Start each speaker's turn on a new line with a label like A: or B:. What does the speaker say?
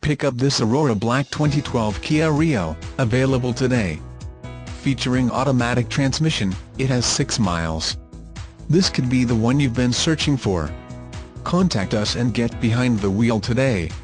A: Pick up this Aurora Black 2012 Kia Rio, available today. Featuring automatic transmission, it has 6 miles. This could be the one you've been searching for. Contact us and get behind the wheel today.